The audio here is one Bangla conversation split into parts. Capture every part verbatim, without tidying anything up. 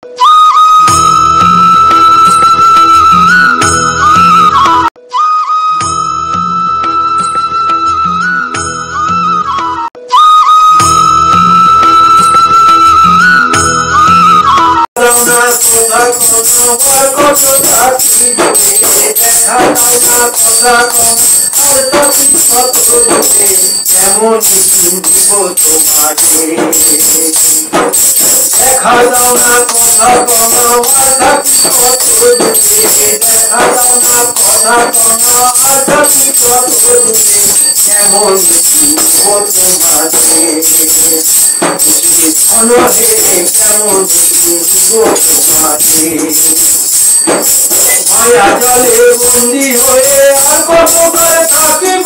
মায়া জলে বন্দি হয়ে আর কত করে থাকিব,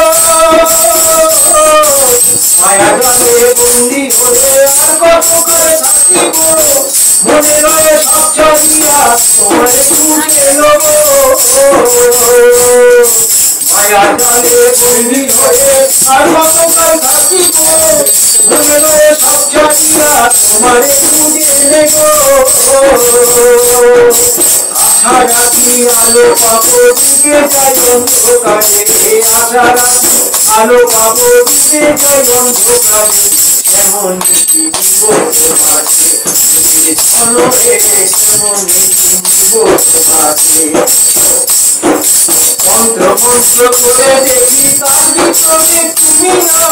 মায়া জলে বন্দি হয়ে আর কত করে থাকিব, মনে রয়ে সব ছাড়িয়া তোমার খুঁজে নেব। মায়া জলে বন্দি হয়ে আর কত করে থাকিব, মনে রয়ে সব ছাড়িয়া তোমার খুঁজে নেব। আশা রাখি আলো পাবো ডুবে যাই অন্ধকারে, আশা রাখি আলো পাবো ডুবে যাই অন্ধকারে, কেমন নিব তোমাকে ছলকে, কেমন নিব তোমাকে। মন্ত্র মন্ত্র করে দেখি তার ভিতরে তুমি না,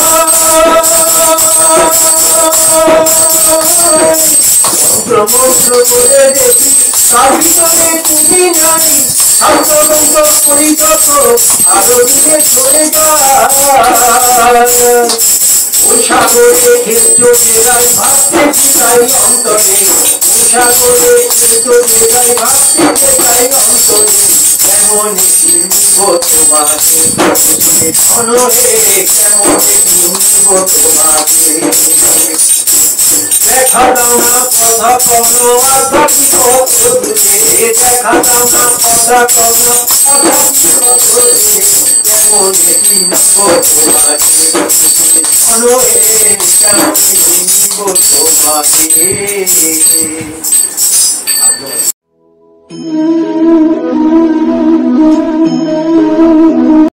মন্ত্র মন্ত্র করে দেখি তার ভিতরে তুমি নাই, শান্তদন্ত পরিযত আরো দিকে চলে যায়। ওই সাগরে খেলছো বেড়াই ভাবতে চাই অন্তরে, ওই সাগরে খেলছো বেড়াই ভাবতে চাই অন্তরে, কেমন নিব তোমাকে অনরে, কেমন নিব তোমাকে। দেখা দাও না কথা কোনো আর বাকি কত দূরে, দেখা দাও না কথা কোনো আর বাকি কত দূরে, কেমন নিব তোমাকে অনরে, কেমন নিব তোমাকে।